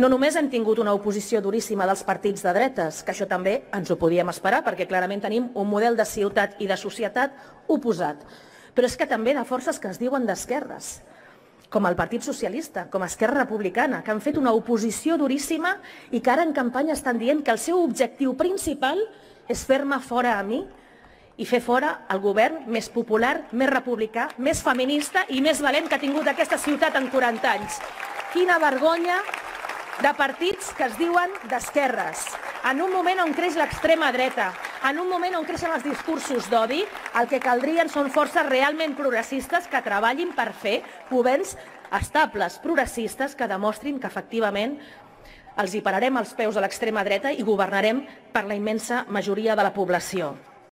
No només hem tingut una oposició duríssima dels partits de dretes, que això també ens ho podíem esperar, perquè clarament tenim un model de ciutat i de societat oposat, però és que també de forces que es diuen d'esquerres, com el Partit Socialista, com Esquerra Republicana, que han fet una oposició duríssima i que ara en campanya estan dient que el seu objectiu principal és fer-me fora a mi i fer fora el govern més popular, més republicà, més feminista i més valent que ha tingut aquesta ciutat en 40 anys. Quina vergonya de partits que es diuen d'esquerres. En un moment on creix l'extrema dreta, en un moment on creixen els discursos d'odi, el que caldrien són forces realment progressistes que treballin per fer governs estables, progressistes, que demostrin que efectivament els hi pararem els peus a l'extrema dreta i governarem per la immensa majoria de la població.